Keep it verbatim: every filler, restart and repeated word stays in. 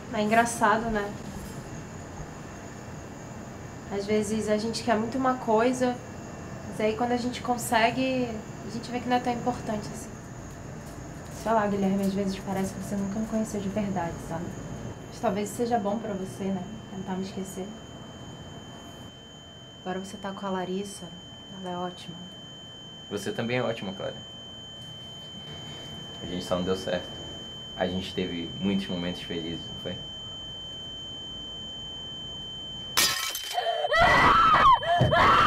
É engraçado, né? Às vezes a gente quer muito uma coisa, mas aí quando a gente consegue, a gente vê que não é tão importante assim. Sei lá, Guilherme, às vezes parece que você nunca me conheceu de verdade, sabe? Mas talvez seja bom pra você, né? Tentar me esquecer. Agora você tá com a Larissa, ela é ótima. Você também é ótima, Clara. A gente só não deu certo. A gente teve muitos momentos felizes, não foi?